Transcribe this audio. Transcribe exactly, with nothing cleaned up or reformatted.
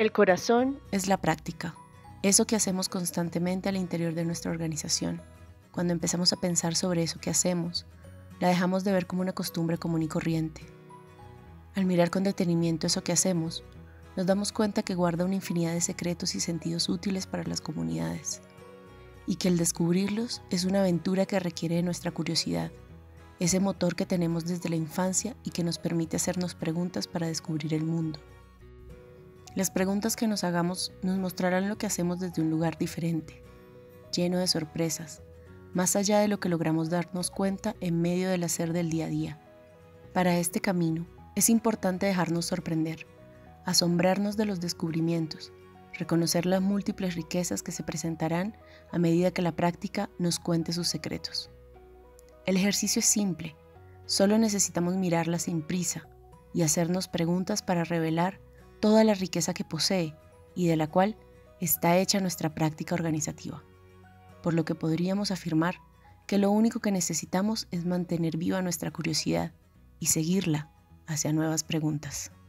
El corazón es la práctica, eso que hacemos constantemente al interior de nuestra organización. Cuando empezamos a pensar sobre eso que hacemos, la dejamos de ver como una costumbre común y corriente. Al mirar con detenimiento eso que hacemos, nos damos cuenta que guarda una infinidad de secretos y sentidos útiles para las comunidades, y que el descubrirlos es una aventura que requiere de nuestra curiosidad, ese motor que tenemos desde la infancia y que nos permite hacernos preguntas para descubrir el mundo. Las preguntas que nos hagamos nos mostrarán lo que hacemos desde un lugar diferente, lleno de sorpresas, más allá de lo que logramos darnos cuenta en medio del hacer del día a día. Para este camino, es importante dejarnos sorprender, asombrarnos de los descubrimientos, reconocer las múltiples riquezas que se presentarán a medida que la práctica nos cuente sus secretos. El ejercicio es simple, solo necesitamos mirarla sin prisa y hacernos preguntas para revelar toda la riqueza que posee y de la cual está hecha nuestra práctica organizativa. Por lo que podríamos afirmar que lo único que necesitamos es mantener viva nuestra curiosidad y seguirla hacia nuevas preguntas.